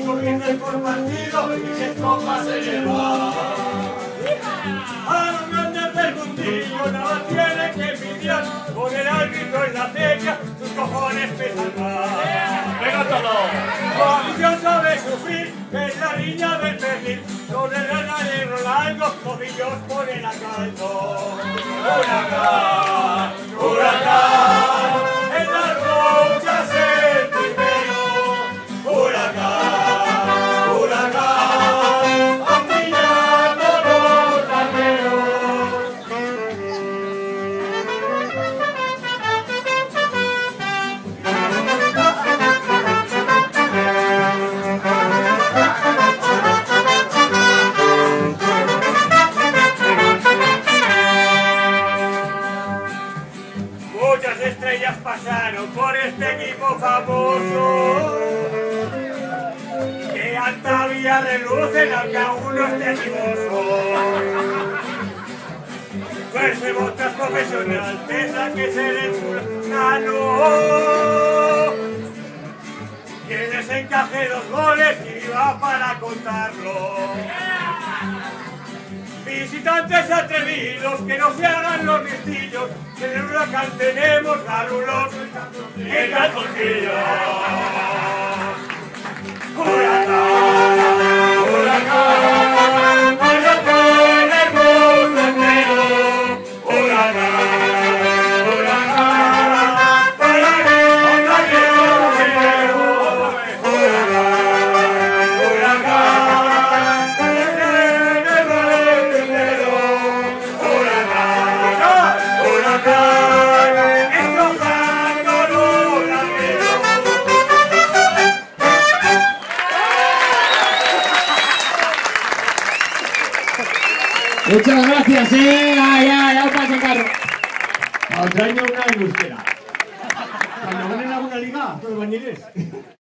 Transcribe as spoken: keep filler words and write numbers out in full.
surgiendo el partido y se copa se lleva. A los grandes del mundillo nada tiene que envidiar, con el árbitro en la teca sus cojones pesan más. ¡Venga todo! Su afición sabe sufrir, es la niña del perfil, con el granadero largo, tobillos ponen a caldo. ¡Huracán! ¡Huracán! En las luchas el primero. ¡Huracán! ¡Huracán! Afinando los carneros. Muchas estrellas pasaron por este equipo famoso, que alta vía relucen aunque aún no esté animoso. Fuerza y botas profesional, tendrá que ser el fulano, quien les encaje dos goles y va para contarlo. Visitantes atrevidos, que no se hagan los listillos, que en el Huracán tenemos garulos y calzoncillos. ¡Huracán! ¡Huracán! ¡Huracán el mundo entero! ¡Huracán! ¡Huracán! ¡Para que contra primero! ¡Huracán! ¡Huracán! Muchas gracias, eh. Ya, ya, ya pasa carro. Os traigo una en euskera. Cuando ganen alguna liga, todos bañiles.